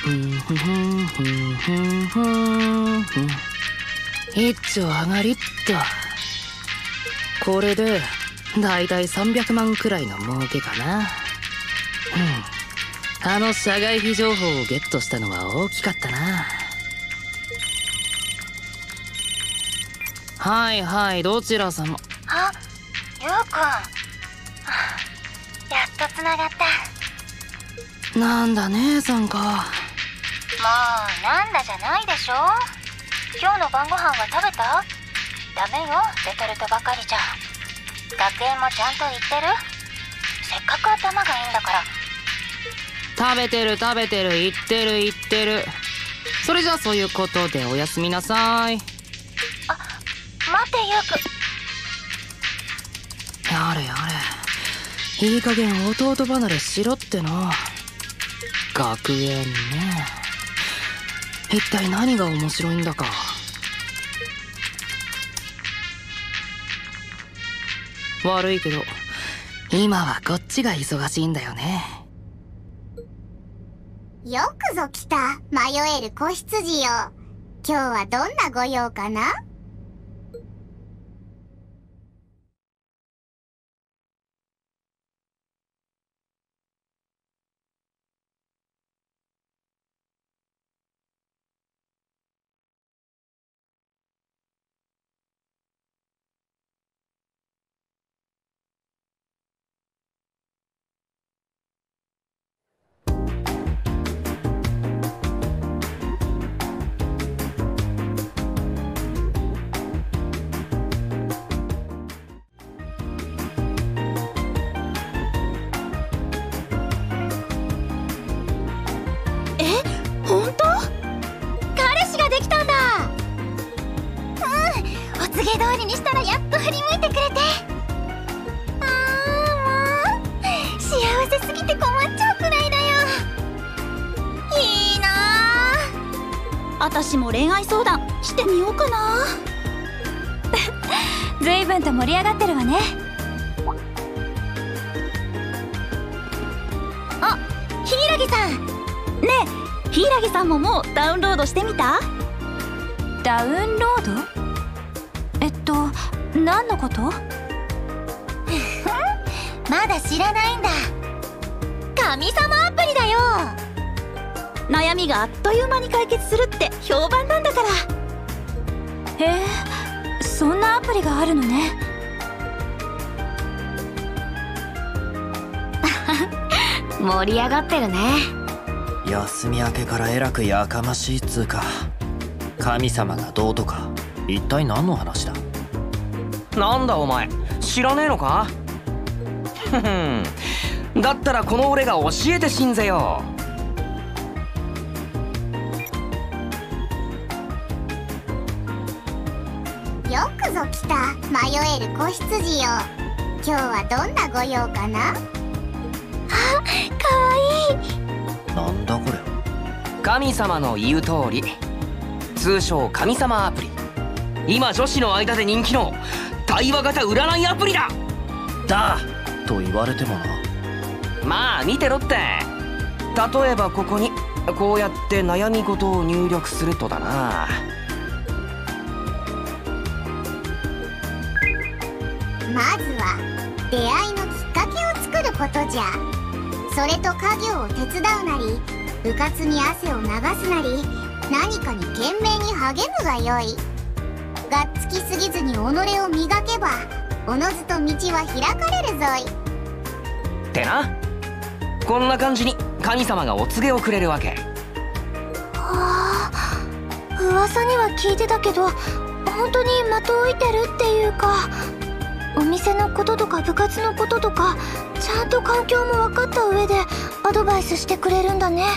一丁上がりっと。これでだいたい300万くらいの儲けかな。あの社外費情報をゲットしたのは大きかったな。はいはい、どちら様？ あ、ゆうくん。やっとつながった。 なんだ姉さんか。 もうなんだじゃないでしょ。今日の晩ご飯は食べた？ダメよ、レトルトばかりじゃ。学園もちゃんと行ってる？せっかく頭がいいんだから。 食べてる食べてる、言ってる言ってる。それじゃあそういうことでおやすみなさい。 あ、待ってゆうくん。 やれやれ、いい加減弟離れしろっての。学園ね、一体何が面白いんだか。悪いけど今はこっちが忙しいんだよね。 よくぞ来た、迷える子羊よ。今日はどんなご用かな？ 本当？彼氏ができたんだ。お告げ通りにしたらやっと振り向いてくれて。もう幸せすぎて困っちゃうくらいだよ。いいなあ。私も恋愛相談してみようかな。随分と盛り上がってるわね。あ、柊さん。ねえ、柊さんももうダウンロードしてみた？ダウンロード？何のこと？まだ知らないんだ。神様アプリだよ。悩みがあっという間に解決するって評判なんだから。へえ、そんなアプリがあるのね。盛り上がってるね。 休み明けからえらくやかましいっつうか。神様がどうとか一体何の話だ？ なんだお前、知らねえのか？だったらこの俺が教えてしんぜよ。 よくぞ来た、迷える子羊よ。今日はどんなご用かな？ あ、かわいい。 なんだこれ。 神様の言う通り、通称神様アプリ。今女子の間で人気の対話型占いアプリだ。 だと言われてもな。 まあ見てろって。例えばここにこうやって悩み事を入力するとだな。 まずは出会いのきっかけを作ることじゃ。それと家業を手伝うなり、部活に汗を流すなり、何かに懸命に励むがよい。がっつきすぎずに己を磨けば、おのずと道は開かれるぞい。 ってな。こんな感じに神様がお告げをくれるわけ。 はあ、噂には聞いてたけど、本当に的を射てるっていうか、お店のこととか部活のこととかちゃんと環境も分かった上でアドバイスしてくれるんだね。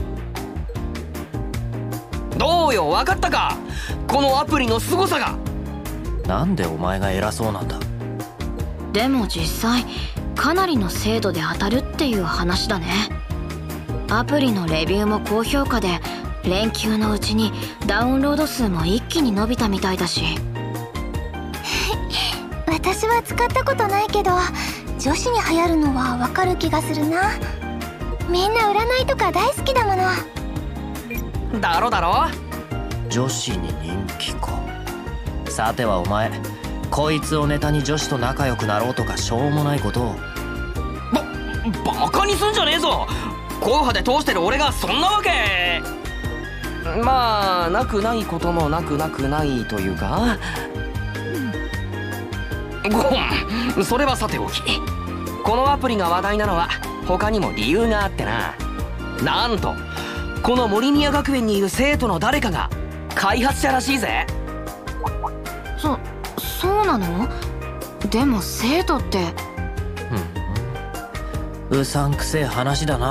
どうよ、分かったか？このアプリの凄さが。 なんでお前が偉そうなんだ？ でも実際かなりの精度で当たるっていう話だね。アプリのレビューも高評価で、連休のうちにダウンロード数も一気に伸びたみたいだし。 私は使ったことないけど、女子に流行るのはわかる気がするな。みんな占いとか大好きだもの。 だろだろ。 女子に人気か。さてはお前、こいつをネタに女子と仲良くなろうとかしょうもないことを。 バカにすんじゃねえぞ。硬派で通してる俺がそんなわけ。まあなくないこともなくないというか。ごん、それはさておき、このアプリが話題なのは他にも理由があってな。なんとこの森宮学園にいる生徒の誰かが開発者らしいぜ。 そうなの？でも生徒って。 うさんくせえ話だな。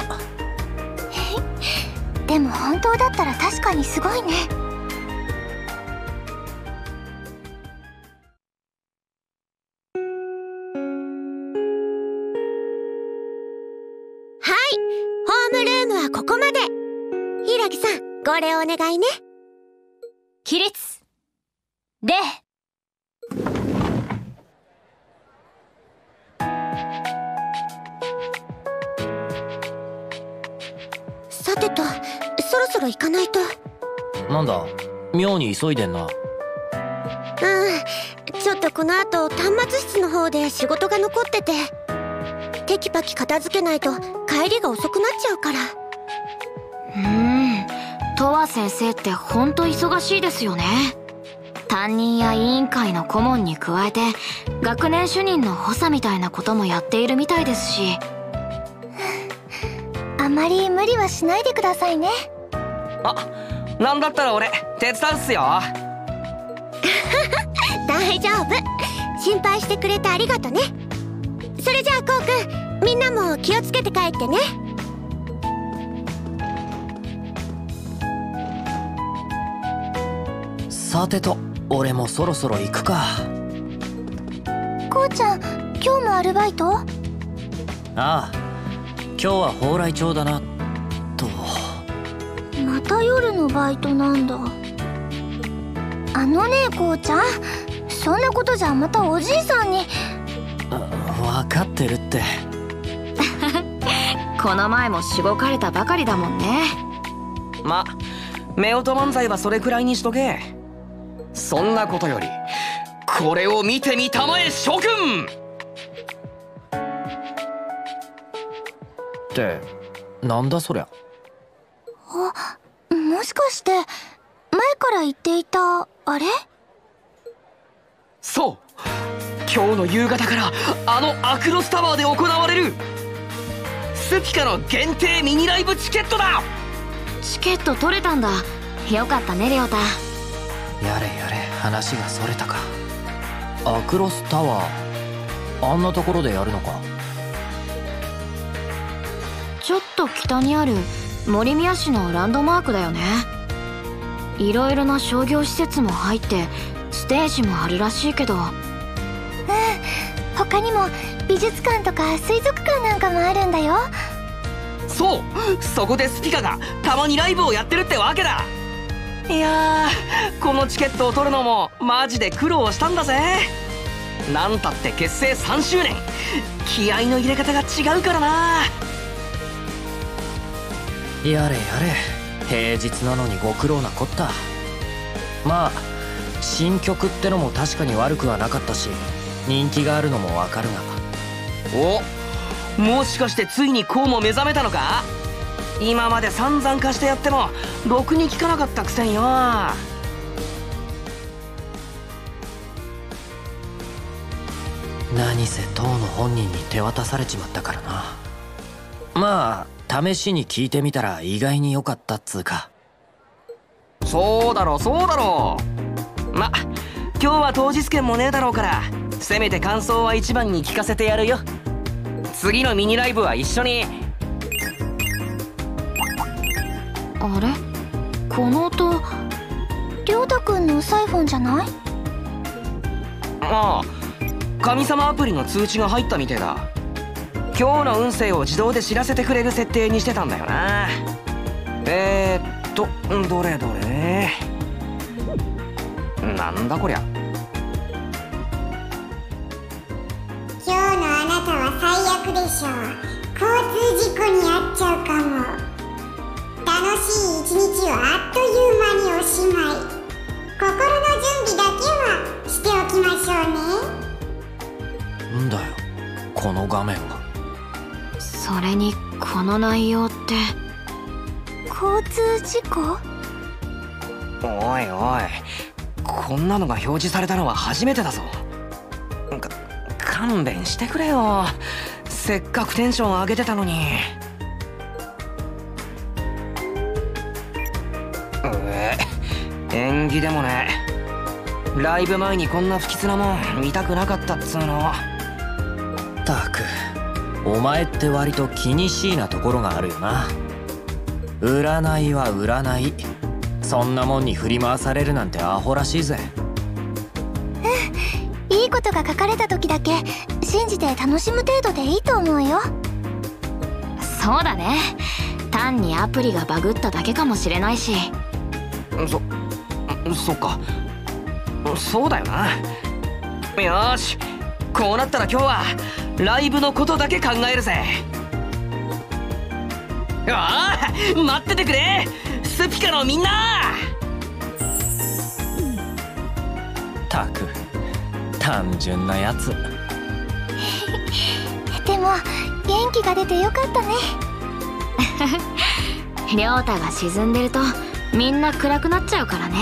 でも本当だったら確かにすごいね。 はい、ホームルームはここまで。柊さん、これお願いね。 起立。でさてと、そろそろ行かないと。 なんだ、妙に急いでんな。 ちょっとこの後端末室の方で仕事が残ってて、テキパキ片付けないと帰りが遅くなっちゃうから。 トワ先生ってほんと忙しいですよね。担任や委員会の顧問に加えて学年主任の補佐みたいなこともやっているみたいですし。 あまり無理はしないでくださいね。 あ、なんだったら俺手伝うっすよ。 大丈夫、心配してくれてありがとね。それじゃあこうくん、みんなも気をつけて帰ってね。 さてと、俺もそろそろ行くか。 こうちゃん、今日もアルバイト？ ああ、今日は蓬莱町だなと。 また夜のバイトなんだ。あのね、こうちゃん、そんなことじゃまたおじいさんに。 分かってるって。 この前もしごかれたばかりだもんね。 ま、夫婦漫才はそれくらいにしとけ。そんなことよりこれを見てみたまえ諸君。 ってなんだそりゃ。 もしかして前から言っていたあれ？ そう、今日の夕方からあのアクロスタワーで行われるスピカの限定ミニライブチケットだ。 チケット取れたんだ。よかったねレオタ。 やれやれ、話がそれたか。アクロスタワー、あんなところでやるのか。 ちょっと北にある森宮市のランドマークだよね。いろいろな商業施設も入ってステージもあるらしいけど。 他にも美術館とか水族館なんかもあるんだよ。 そう、そこでスピカがたまにライブをやってるってわけだ。いやー、このチケットを取るのもマジで苦労したんだぜ。なんたって結成3周年、気合の入れ方が違うからな。 やれやれ、平日なのにご苦労なこった。まあ新曲ってのも確かに悪くはなかったし、人気があるのもわかるが。 お、もしかしてついにこうも目覚めたのか。今まで散々貸してやってもろくに効かなかったくせによ。 何せ当の本人に手渡されちまったからな。まあ試しに聞いてみたら意外に良かったっつうか。 そうだろそうだろ。ま、今日は当日券もねえだろうから、せめて感想は一番に聞かせてやるよ。次のミニライブは一緒に。 あれ、この音りょうたくんのサイフォンじゃない？ ああ、神様アプリの通知が入ったみてえだ。今日の運勢を自動で知らせてくれる設定にしてたんだよな。どれどれ、なんだこりゃ。 今日のあなたは最悪でしょう。交通事故に遭っちゃうかも。楽ししい一日はあっという間におしまい。心の準備だけはしておきましょうね。 んだよこの画面は。 それにこの内容って交通事故？ おいおい、こんなのが表示されたのは初めてだぞ。勘弁してくれよ、せっかくテンション上げてたのに。縁起でもね。ライブ前にこんな不吉なもん見たくなかったっつうの。 たくお前って割と気にしいなところがあるよな。占いは占い、そんなもんに振り回されるなんてアホらしいぜ。 いいことが書かれた時だけ信じて楽しむ程度でいいと思うよ。 そうだね、単にアプリがバグっただけかもしれないし。 そっか、そうだよな。よーし、こうなったら今日はライブのことだけ考えるぜ。ああ、待っててくれスピカのみんな。 たく単純なやつ。 でも元気が出てよかったね。 亮太が沈んでるとみんな暗くなっちゃうからね。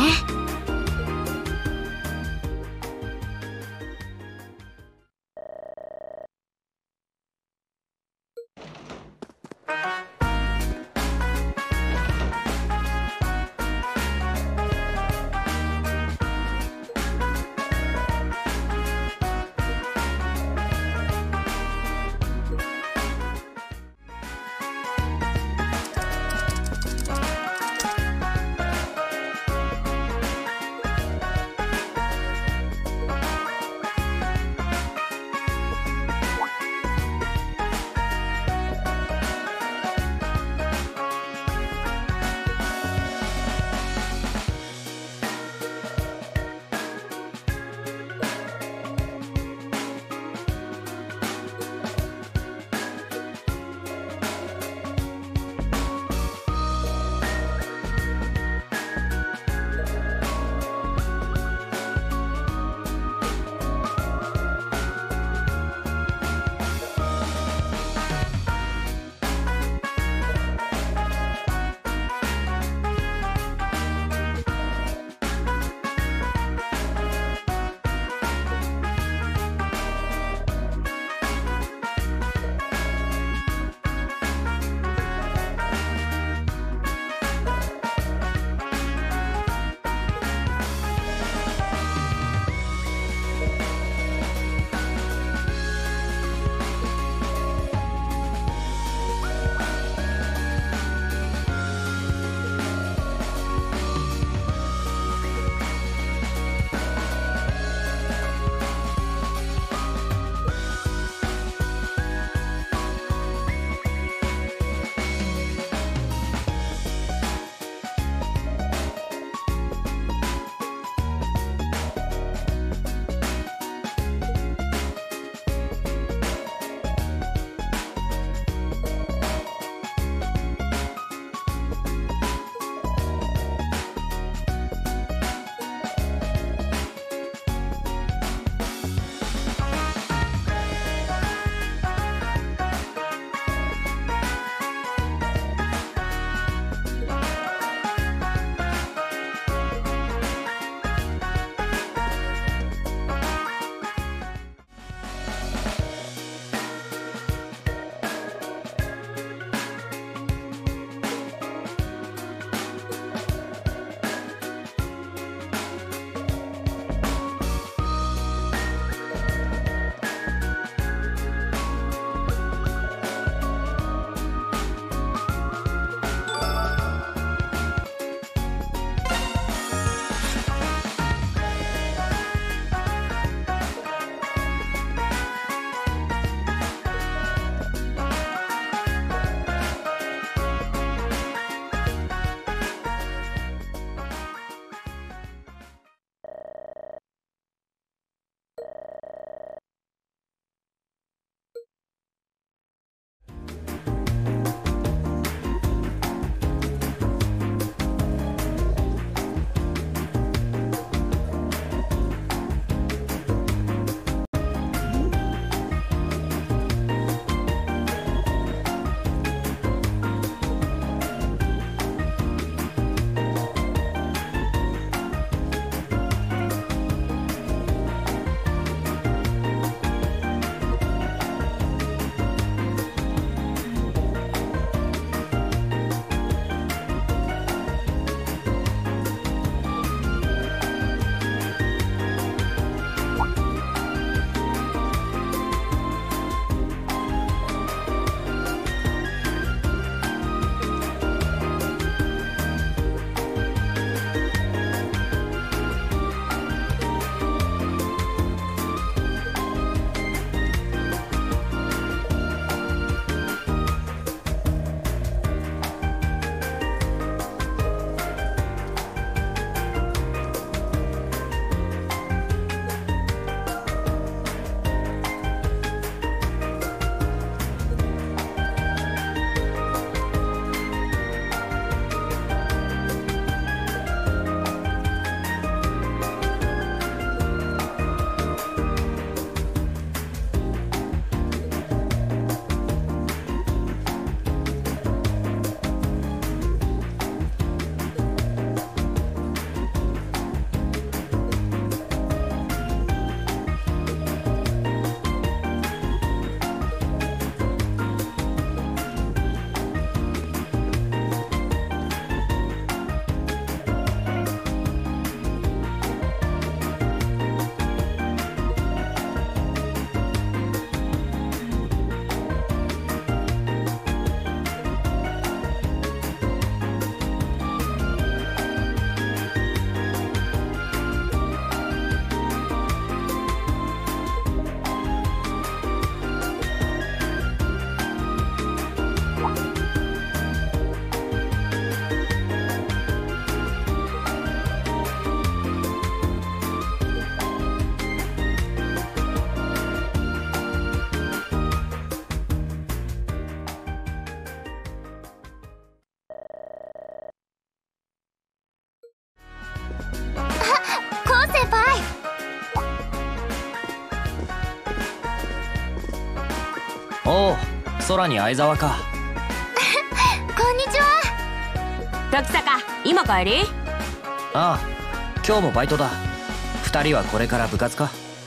おう、空に相沢か。 こんにちは。 時坂、今帰り？ ああ、今日もバイトだ。2人はこれから部活か？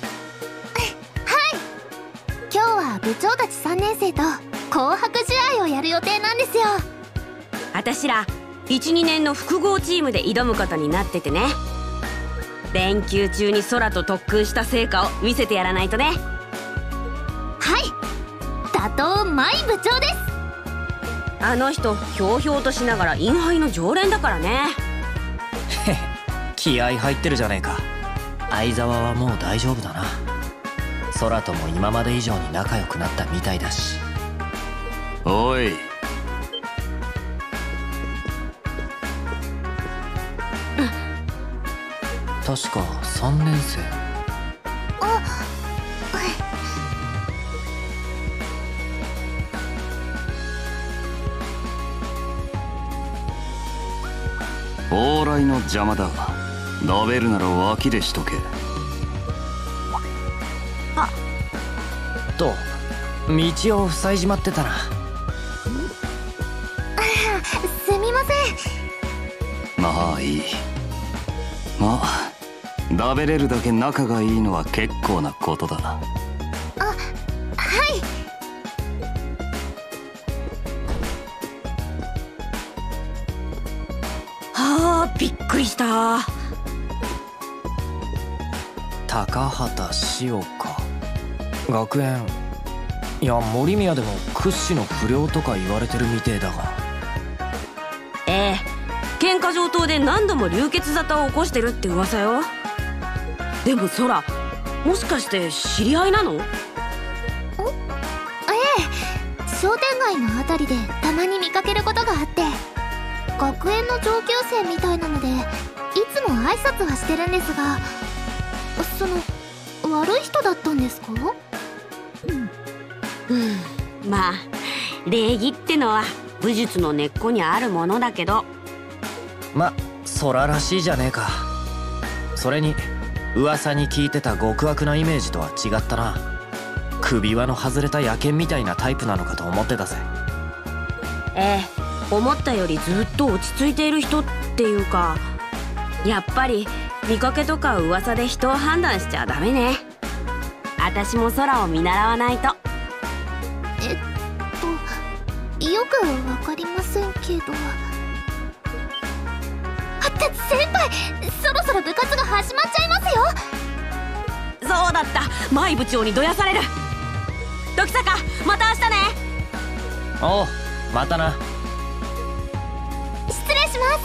今日は部長たち3年生と紅白試合をやる予定なんですよ。 あたしら 1,2 年の複合チームで挑むことになっててね。連休中に空と特訓した成果を見せてやらないとね。 はい、打倒舞部長です。 あの人ひょうひょうとしながらインハイの常連だからね。 へへ、気合入ってるじゃねえか。相沢はもう大丈夫だな。空とも今まで以上に仲良くなったみたいだし。 おい、 確か3年生。 往来の邪魔だ。食べるなら脇でしとけ。 と道を塞いじまってたな。 すみません。 まあいい。まあ食べれるだけ仲がいいのは結構なことだ。 はい。 はあ、びっくりした。 高畑潮か。学園、いや森宮でも屈指の不良とか言われてるみてえだが。 ええ、喧嘩上等で何度も流血沙汰を起こしてるって噂よ。でも空、もしかして知り合いなの？ 商店街のあたりでたまに見かけることがあって、学園の上級生みたいなのでいつも挨拶はしてるんですが、悪い人だったんですか？ まあ礼儀ってのは武術の根っこにあるものだけど。 ま、空らしいじゃねえか。それに噂に聞いてた極悪なイメージとは違ったな。首輪の外れた野犬みたいなタイプなのかと思ってたぜ。 ええ、思ったよりずっと落ち着いている人っていうか、やっぱり見かけとか噂で人を判断しちゃダメね。私も空を見習わないと。 よくわかりませんけど。先輩、そろそろ部活が始まっちゃいますよ。 そうだった、舞部長にどやされる。時坂、また明日ね。 おう、またな。 失礼します。